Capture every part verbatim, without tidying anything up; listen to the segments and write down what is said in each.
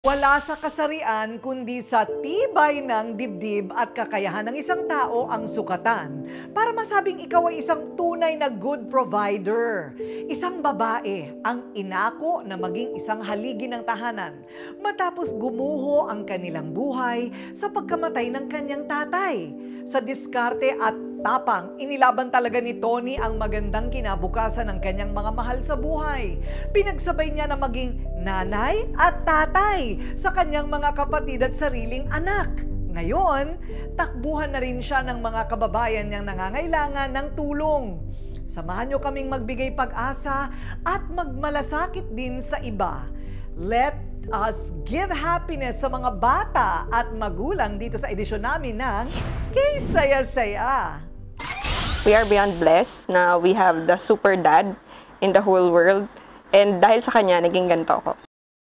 Wala sa kasarian kundi sa tibay ng dibdib at kakayahan ng isang tao ang sukatan para masabing ikaw ay isang tunay na good provider. Isang babae ang inako na maging isang haligi ng tahanan matapos gumuho ang kanilang buhay sa pagkamatay ng kanyang tatay. Sa diskarte at tapang, inilaban talaga ni Tony ang magandang kinabukasan ng kanyang mga mahal sa buhay. Pinagsabay niya na maging nanay at tatay sa kanyang mga kapatid at sariling anak. Ngayon, takbuhan na rin siya ng mga kababayan niyang nangangailangan ng tulong. Samahan niyo kaming magbigay pag-asa at magmalasakit din sa iba. Let us give happiness sa mga bata at magulang dito sa edisyon namin ng K-Saya-Saya. We are beyond blessed na we have the super dad in the whole world. And dahil sa kanya, naging ganito ako.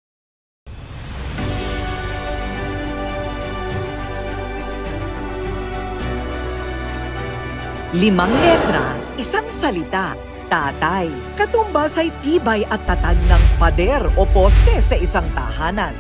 Limang letra, isang salita, tatay. Katumbas ay tibay at tatag ng pader o poste sa isang tahanan.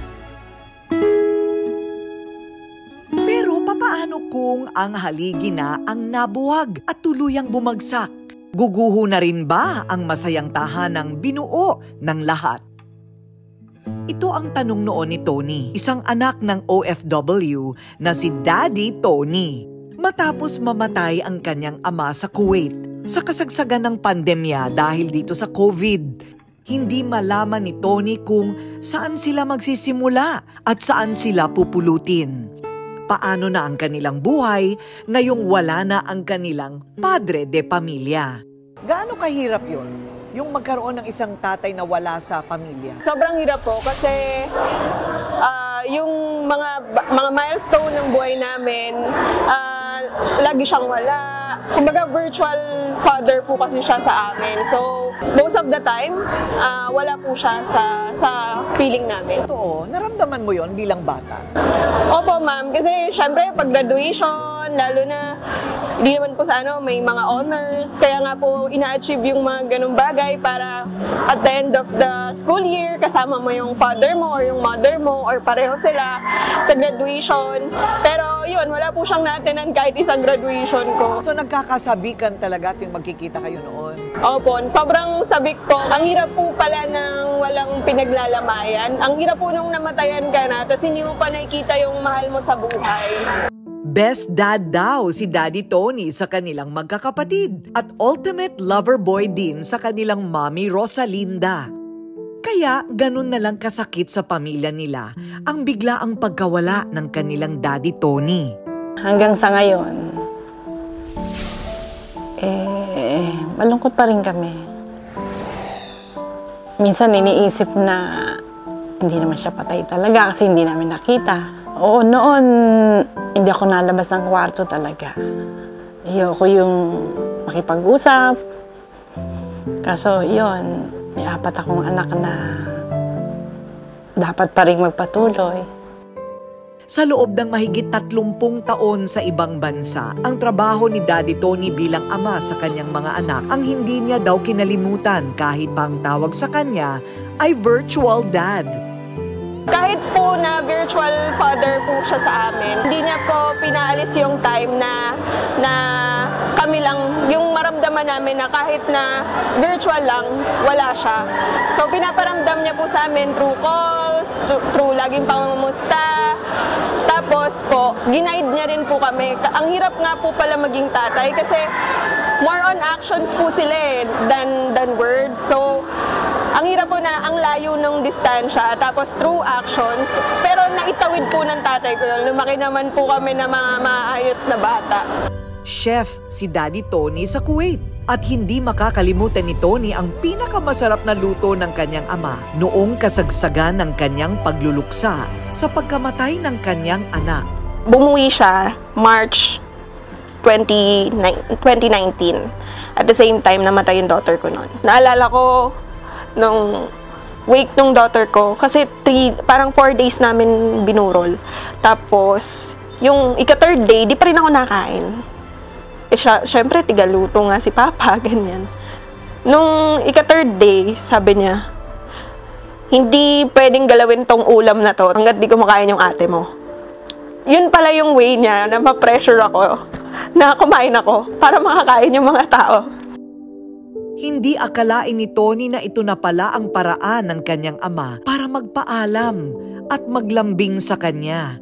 Pero papaano kung ang haligi na ang nabuwag at tuluyang bumagsak? Guguho na rin ba ang masayang tahanang binuo ng lahat? Ito ang tanong noon ni Tony, isang anak ng O F W na si Daddy Tony. Matapos mamatay ang kanyang ama sa Kuwait sa kasagsagan ng pandemya dahil dito sa COVID, hindi malaman ni Tony kung saan sila magsisimula at saan sila pupulutin. Paano na ang kanilang buhay ngayong wala na ang kanilang padre de pamilya? Gaano kahirap yun? Yung magkaroon ng isang tatay na wala sa pamilya? Sobrang hirap po kasi uh, yung mga mga milestone ng buhay namin, uh, lagi siyang wala. Kumbaga virtual father po kasi siya sa amin. So most of the time, uh, wala po siya sa sa feeling namin. Totoo, naramdaman mo yon bilang bata? Opo ma'am, kasi syempre pag graduation, lalo na hindi naman po sa ano, may mga honors, kaya nga po ina-achieve yung mga ganung bagay para at the end of the school year, kasama mo yung father mo or yung mother mo or pareho sila sa graduation. Pero yun, wala po siyang naatinan kahit isang graduation ko. So nagkakasabikan talaga tuwing magkikita kayo noon? Opo, sobrang sabik po. Ang hirap po pala ng walang pinaglalamayan. Ang hirap po nung namatayan ka na, tapos hindi mo pa nakikita yung mahal mo sa buhay. Best dad daw si Daddy Tony sa kanilang magkakapatid at ultimate lover boy din sa kanilang mommy Rosalinda. Kaya ganun na lang kasakit sa pamilya nila ang biglaang pagkawala ng kanilang Daddy Tony. Hanggang sa ngayon, eh, malungkot pa rin kami. Minsan iniisip na hindi naman siya patay talaga kasi hindi namin nakita. Oo, noon, hindi ako nalabas ng kwarto talaga. Ayoko yung makipag-usap. Kaso, yun, may apat akong anak na dapat pa rin magpatuloy. Sa loob ng mahigit tatlumpung taon sa ibang bansa, ang trabaho ni Daddy Tony bilang ama sa kanyang mga anak ang hindi niya daw kinalimutan kahit pa ang tawag sa kanya ay virtual dad. Kahit po na virtual father po siya sa amin, hindi niya po pinaalis yung time na, na kami lang, yung maramdaman namin na kahit na virtual lang, wala siya. So pinaparamdam niya po sa amin through calls, through, through laging pangumusta. Tapos po, ginaid niya rin po kami. Ang hirap nga po pala maging tatay kasi more on actions po sila eh, than, than words. So, ang hirap po na ang layo ng distansya, tapos through actions, pero naitawid po ng tatay ko yun. Lumaki naman po kami na mga maayos na bata. Chef si Daddy Tony sa Kuwait. At hindi makakalimutan ni Tony ang pinakamasarap na luto ng kanyang ama noong kasagsagan ng kanyang pagluluksa sa pagkamatay ng kanyang anak. Bumuwi siya March twenty nineteen. At the same time, namatay yung daughter ko noon. Naalala ko nung wake nung daughter ko, kasi three, parang four days namin binurol. Tapos, yung ika-third day, di pa rin ako nakain. Eh, siya, syempre, tigaluto nga si Papa, ganyan. Nung ika-third day, sabi niya, hindi pwedeng galawin tong ulam na to hanggat di kumakain yung ate mo. Yun pala yung way niya na ma-pressure ako na kumain ako para makakain yung mga tao. Hindi akalain ni Tony na ito na pala ang paraan ng kanyang ama para magpaalam at maglambing sa kanya.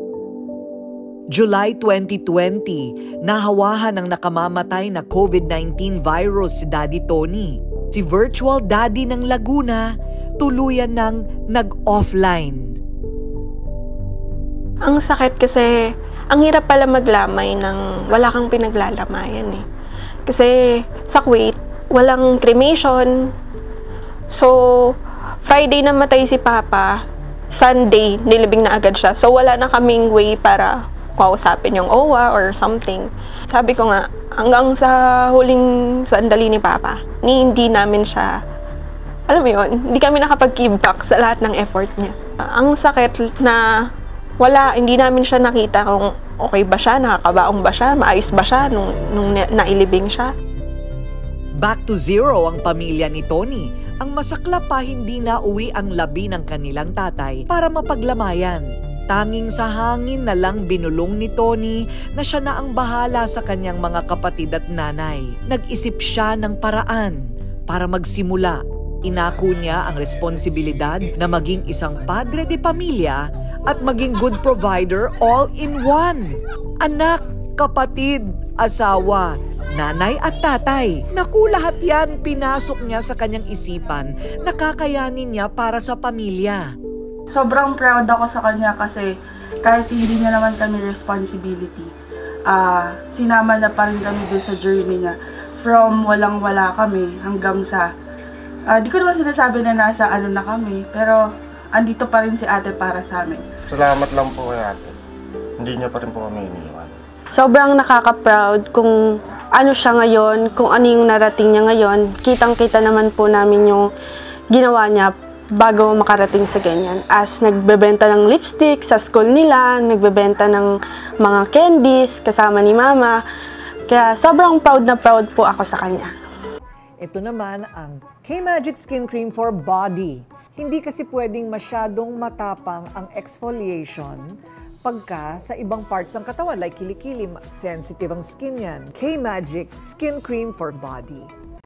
July twenty twenty, nahawahan ng nakamamatay na COVID nineteen virus si Daddy Tony. Si Virtual Daddy ng Laguna, tuluyan ng nag-offline. Ang sakit kasi, ang hirap pala maglamay ng wala kang pinaglalamayan eh. Kasi sa Kuwait, walang cremation. So, Friday namatay si Papa, Sunday, nilibing na agad siya. So, wala na kaming way para kausapin yung O W A or something. Sabi ko nga, hanggang sa huling sandali ni Papa, ni hindi namin siya, alam mo yun, hindi kami nakapag-give back sa lahat ng effort niya. Ang sakit na wala, hindi namin siya nakita kung okay ba siya, nakakabaong ba siya, maayos ba siya nung, nung nailibing siya. Back to zero ang pamilya ni Tony. Ang masaklap pa, hindi na uwi ang labi ng kanilang tatay para mapaglamayan. Tanging sa hangin na lang binulong ni Tony na siya na ang bahala sa kanyang mga kapatid at nanay. Nag-isip siya ng paraan para magsimula. Inako niya ang responsibilidad na maging isang padre de pamilya at maging good provider all in one. Anak, kapatid, asawa, nanay at tatay. Naku, lahat yan pinasok niya sa kanyang isipan na kakayanin niya para sa pamilya. Sobrang proud ako sa kanya kasi kahit hindi niya naman kami responsibility, uh, sinama na pa rin kami dun sa journey niya. From walang-wala kami hanggang sa, uh, di ko naman sinasabi na nasa ano na kami, pero andito pa rin si ate para sa amin. Salamat lang po kay ate. Hindi niya pa rin po kami iniwan. Sobrang nakaka-proud kung ano siya ngayon, kung ano yung narating niya ngayon. Kitang-kita naman po namin yung ginawa niya bago makarating sa ganyan. As nagbebenta ng lipstick sa school nila, nagbebenta ng mga candies kasama ni Mama. Kaya sobrang proud na proud po ako sa kanya. Ito naman ang K-Magic Skin Cream for Body. Hindi kasi pwedeng masyadong matapang ang exfoliation pagka sa ibang parts ng katawan like kilikili, sensitive ang skin yan. K-Magic Skin Cream for Body.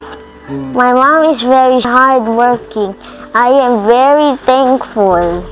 My mom is very hardworking. I am very thankful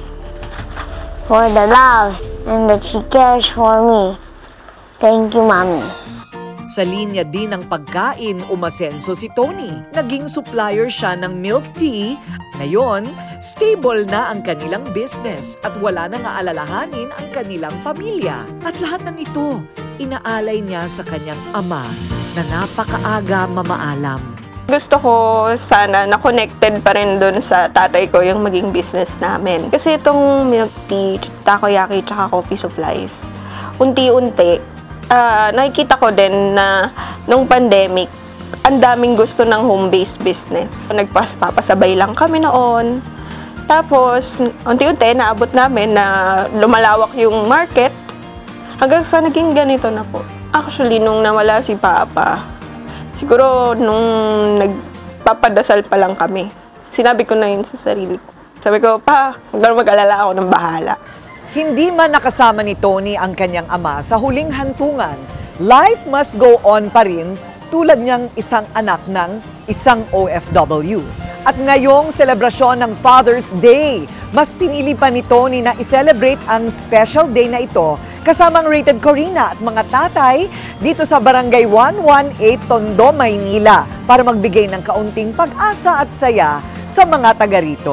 for the love and that she cares for me. Thank you, Mommy. Sa linya din ng pagkain, umasenso si Tony. Naging supplier siya ng milk tea. Ngayon, stable na ang kanilang business at wala nang aalalahanin ang kanilang pamilya. At lahat ng ito, inaalay niya sa kanyang ama na napakaaga mamaalam. Gusto ko sana na connected pa rin dun sa tatay ko yung maging business namin. Kasi itong milk tea, takoyaki, tsaka coffee supplies, unti-unti, uh, nakikita ko din na nung pandemic, ang daming gusto ng home-based business. Nagpapasabay lang kami noon. Tapos, unti-unti, naabot namin na lumalawak yung market hanggang sa naging ganito na po. Actually, nung nawala si Papa, siguro nung nagpapadasal pa lang kami, sinabi ko na yun sa sarili ko. Sabi ko, pa, huwag mag-alala, ako ng bahala. Hindi man nakasama ni Tony ang kanyang ama sa huling hantungan, life must go on pa rin tulad niyang isang anak ng isang O F W. At ngayong selebrasyon ng Father's Day, mas pinili pa ni Tony na i-celebrate ang special day na ito kasamang Rated Corina at mga tatay dito sa Barangay one eighteen Tondo, Maynila para magbigay ng kaunting pag-asa at saya sa mga taga rito.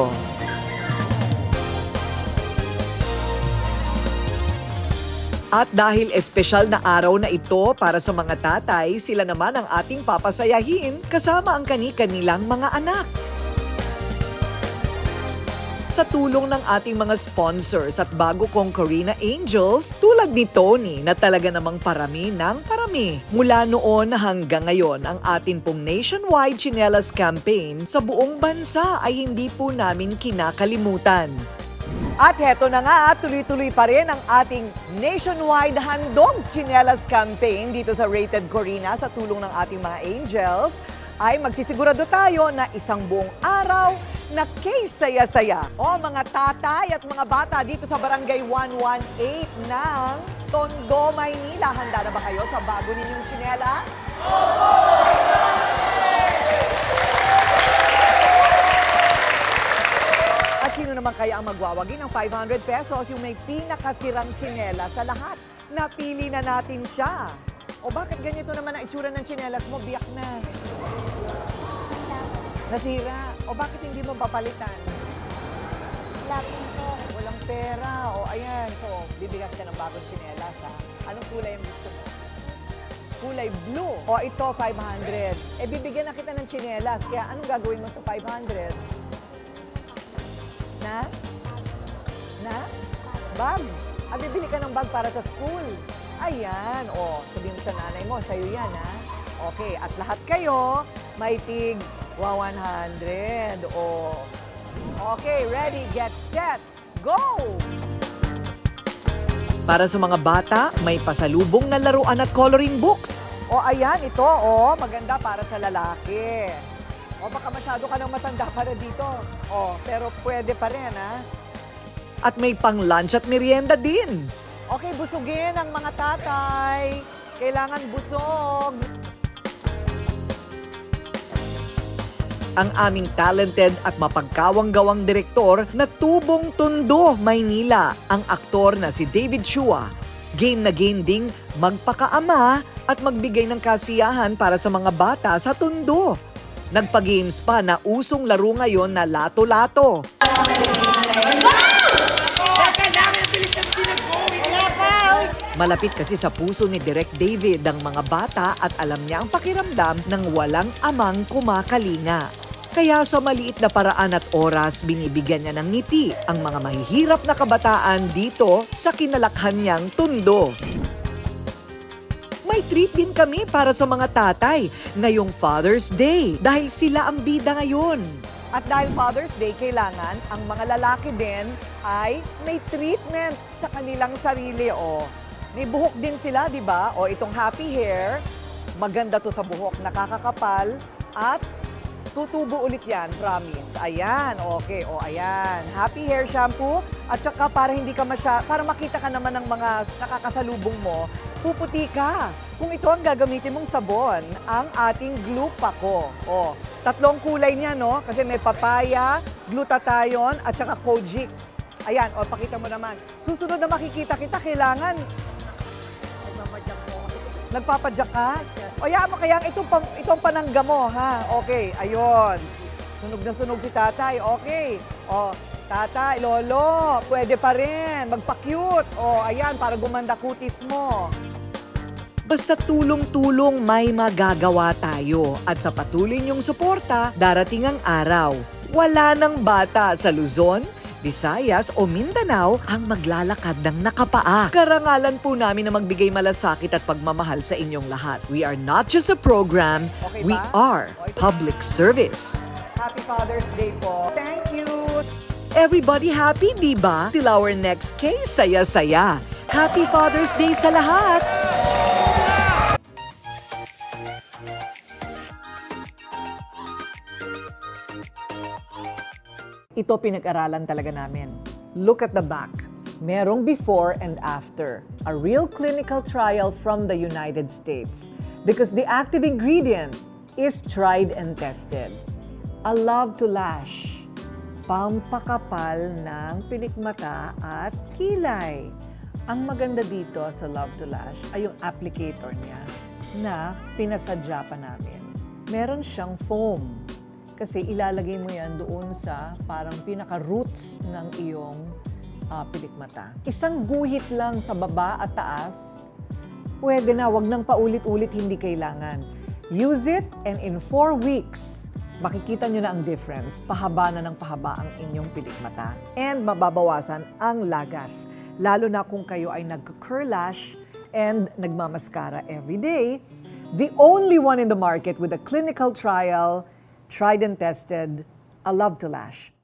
At dahil espesyal na araw na ito para sa mga tatay, sila naman ang ating papasayahin kasama ang kani-kanilang mga anak. Sa tulong ng ating mga sponsors at bago kong Corina Angels, tulad ni Tony na talaga namang parami ng parami. Mula noon hanggang ngayon, ang atin pong nationwide chinelas campaign sa buong bansa ay hindi po namin kinakalimutan. At heto na nga, tuloy-tuloy pa rin ang ating nationwide handog chinelas campaign dito sa Rated Corina sa tulong ng ating mga angels. Ay magsisigurado tayo na isang buong araw na case saya-saya. O mga tatay at mga bata dito sa Barangay one one eight ng Tondo, Maynila. Handa na ba kayo sa bago ninyong tsinelas? At sino naman kaya ang magwawagi ng five hundred pesos, yung may pinakasirang tsinelas sa lahat? Napili na natin siya. O bakit ganito naman ang itsura ng tsinelas mo? Biyak na. Nasira. O bakit hindi mo papalitan? Wala po. Walang pera. O ayan. So, bibigyan ka ng bagong tsinelas, ha? Anong kulay ang gusto mo? Kulay blue. O ito, five hundred. Eh, bibigyan na kita ng tsinelas. Kaya anong gagawin mo sa five hundred? Na? Na? Bag. Ah, bibili ka ng bag para sa school. Ayan. O, sabihin mo sa nanay mo, sa'yo yan, ha? Okay. At lahat kayo, may tig one hundred. O. Okay, ready, get set, go! Para sa mga bata, may pasalubong na laruan at coloring books. O ayan, ito, o, maganda para sa lalaki. O baka masyado ka nang matanda para dito. O, pero pwede pa rin, ha? At may pang-lunch at merienda din. Okay, busugin ang mga tatay. Kailangan busog. Ang aming talented at mapagkawang-gawang direktor na Tubong Tondo, Maynila, ang aktor na si David Chua. Game na game ding magpakaama at magbigay ng kasiyahan para sa mga bata sa Tondo. Nagpa-games pa na usong laro ngayon na lato-lato. Malapit kasi sa puso ni Direk David ang mga bata at alam niya ang pakiramdam ng walang amang kumakalinga. Kaya sa maliit na paraan at oras, binibigyan niya ng ngiti ang mga mahihirap na kabataan dito sa kinalakhan niyang Tondo. May treat din kami para sa mga tatay ngayong Father's Day dahil sila ang bida ngayon. At dahil Father's Day, kailangan ang mga lalaki din ay may treatment sa kanilang sarili. O, may buhok din sila, di ba? O itong happy hair, maganda to sa buhok, nakakakapal at tutubo ulit yan, promise. Ayan, okay, o ayan. Happy hair shampoo at saka para hindi ka masya, para makita ka naman ng mga nakakasalubong mo, puputi ka. Kung ito ang gagamitin mong sabon, ang ating Glupaco. O, tatlong kulay niya, no? Kasi may papaya, glutathione, at saka kojic. Ayan, o, pakita mo naman. Susunod na makikita kita, kailangan nagpapadyak ka? O yan mo, kaya itong, itong panangga mo, ha? Okay, ayun. Sunog na sunog si tatay. Okay. O, tatay, lolo, pwede pa rin. Magpa-cute. O, ayan, para gumanda kutis mo. Basta tulong-tulong may magagawa tayo. At sa patuloy niyong suporta, darating ang araw. Wala nang bata sa Luzon, Visayas o Mindanao ang maglalakad ng nakapaa. Karangalan po namin na magbigay malasakit at pagmamahal sa inyong lahat. We are not just a program, okay, we ba? Are public service. Happy Father's Day po. Thank you. Everybody happy, di ba? Till our next case, saya-saya. Happy Father's Day sa lahat. Ito pinag-aralan talaga namin. Look at the back. Merong before and after. A real clinical trial from the United States. Because the active ingredient is tried and tested. A love to lash. Pampakapal ng pilikmata at kilay. Ang maganda dito sa Love to Lash ay yung applicator niya na pinasadya pa namin. Meron siyang foam. Kasi ilalagay mo yan doon sa parang pinaka-roots ng iyong uh, pilikmata. Isang guhit lang sa baba at taas, pwede na, wag nang paulit-ulit, hindi kailangan. Use it and in four weeks, makikita nyo na ang difference. Pahaba na ng pahaba ang inyong pilikmata. And mababawasan ang lagas. Lalo na kung kayo ay nag-curl lash and nagmamaskara every day. The only one in the market with a clinical trial, tried and tested, A Love to Lash.